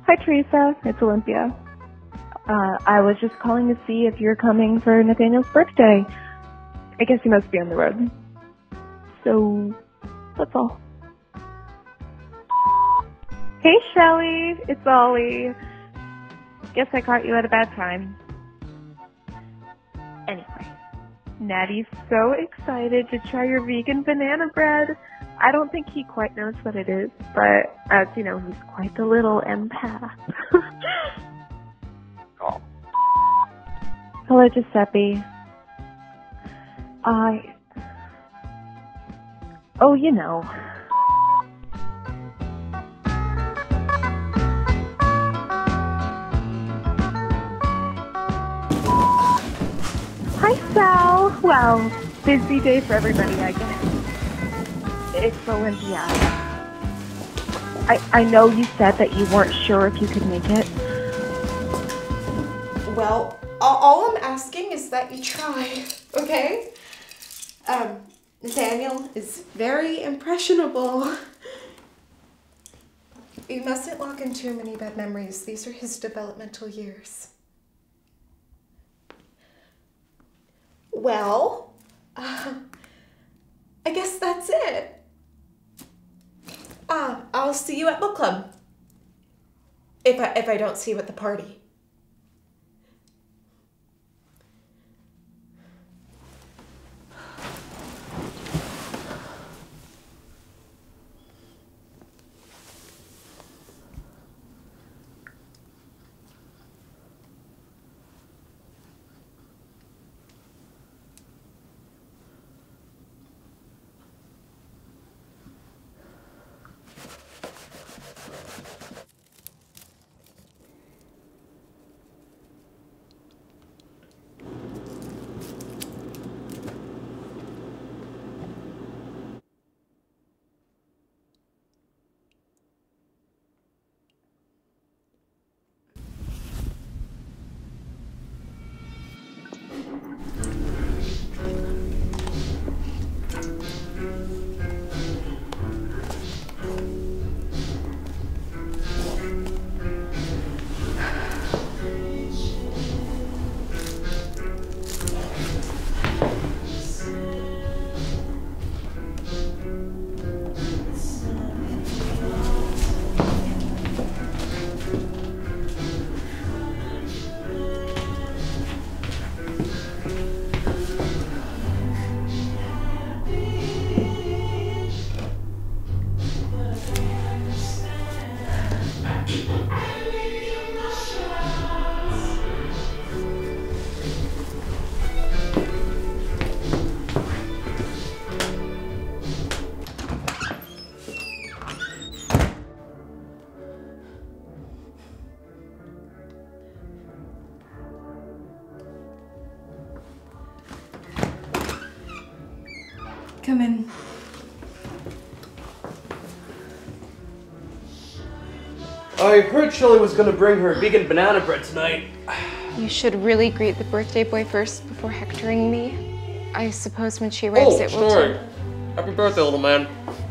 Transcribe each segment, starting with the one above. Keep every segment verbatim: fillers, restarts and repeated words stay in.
Hi, Teresa. It's Olympia. Uh, I was just calling to see if you're coming for Nathaniel's birthday. I guess you must be on the road. So, that's all. Hey, Shelly. It's Ollie. Guess I caught you at a bad time. Anyway, Natty's so excited to try your vegan banana bread. I don't think he quite knows what it is, but as you know, he's quite the little empath. Oh. Hello, Giuseppe. I... Oh, you know. Hi, Sal. Well, busy day for everybody, I guess. It's Olympia. I, I know you said that you weren't sure if you could make it. Well, all, all I'm asking is that you try, okay? Um, Nathaniel is very impressionable. You mustn't lock in too many bad memories. These are his developmental years. Well, uh, I guess that's it. Ah, I'll see you at book club. If I, if I don't see you at the party. Come in. I heard Shelly was gonna bring her vegan banana bread tonight. You should really greet the birthday boy first before hectoring me. I suppose when she arrives oh, it will sorry. too. Happy birthday, little man.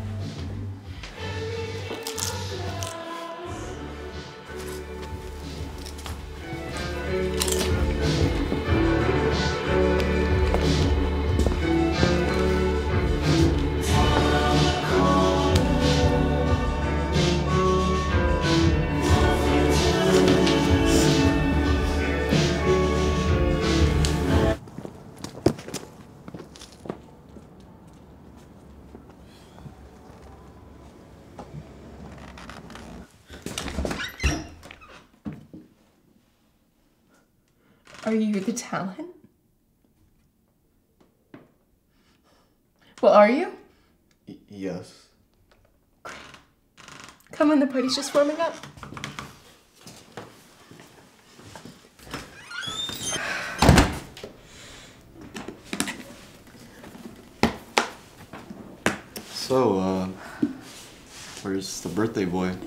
Are you the talent? Well, are you? Y- yes. Come on, the party's just warming up. So, uh, where's the birthday boy?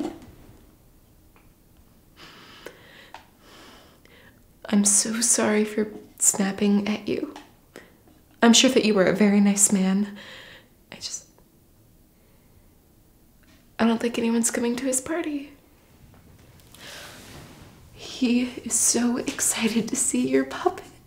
I'm so sorry for snapping at you. I'm sure that you were a very nice man. I just... I don't think anyone's coming to his party. He is so excited to see your puppet.